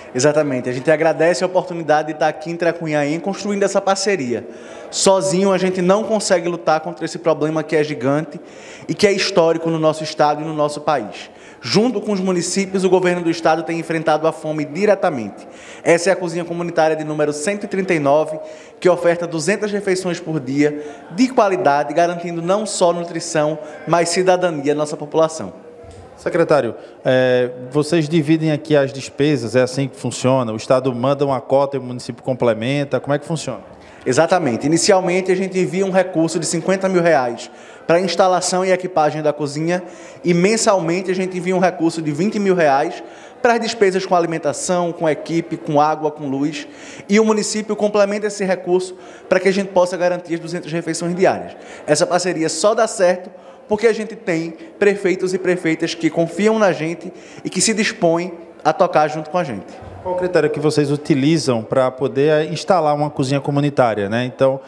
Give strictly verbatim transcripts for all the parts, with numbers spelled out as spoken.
Exatamente. A gente agradece a oportunidade de estar aqui em Tracunhaém construindo essa parceria. Sozinho a gente não consegue lutar contra esse problema que é gigante e que é histórico no nosso estado e no nosso país. Junto com os municípios, o governo do estado tem enfrentado a fome diretamente. Essa é a cozinha comunitária de número cento e trinta e nove, que oferta duzentas refeições por dia, de qualidade, garantindo não só nutrição, mas cidadania à nossa população. Secretário, é, vocês dividem aqui as despesas, é assim que funciona? O Estado manda uma cota e o município complementa, como é que funciona? Exatamente. Inicialmente, a gente envia um recurso de cinquenta mil reais para a instalação e equipagem da cozinha e mensalmente a gente envia um recurso de vinte mil reais para as despesas com alimentação, com equipe, com água, com luz, e o município complementa esse recurso para que a gente possa garantir as duzentas refeições diárias. Essa parceria só dá certo porque a gente tem prefeitos e prefeitas que confiam na gente e que se dispõem a tocar junto com a gente. Qual o critério que vocês utilizam para poder instalar uma cozinha comunitária, né? Então,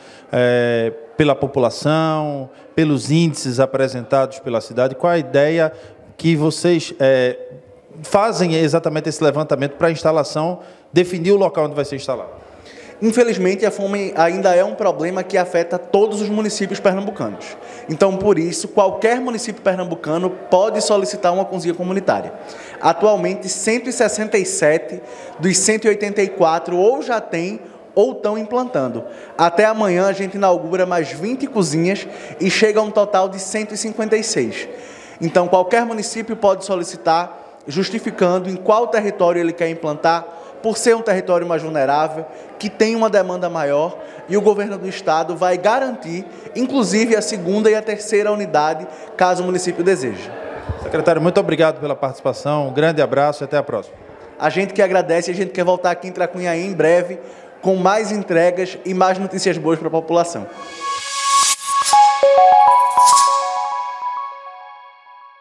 é, pela população, pelos índices apresentados pela cidade, qual a ideia que vocês é, fazem exatamente esse levantamento para a instalação, definir o local onde vai ser instalado? Infelizmente, a fome ainda é um problema que afeta todos os municípios pernambucanos. Então, por isso, qualquer município pernambucano pode solicitar uma cozinha comunitária. Atualmente, cento e sessenta e sete dos cento e oitenta e quatro ou já têm ou estão implantando. Até amanhã, a gente inaugura mais vinte cozinhas e chega a um total de cento e cinquenta e seis. Então, qualquer município pode solicitar, justificando em qual território ele quer implantar, por ser um território mais vulnerável, que tem uma demanda maior, e o governo do estado vai garantir, inclusive, a segunda e a terceira unidade, caso o município deseje. Secretário, muito obrigado pela participação, um grande abraço e até a próxima. A gente que agradece, a gente quer voltar aqui em Tracunhaém em breve, com mais entregas e mais notícias boas para a população.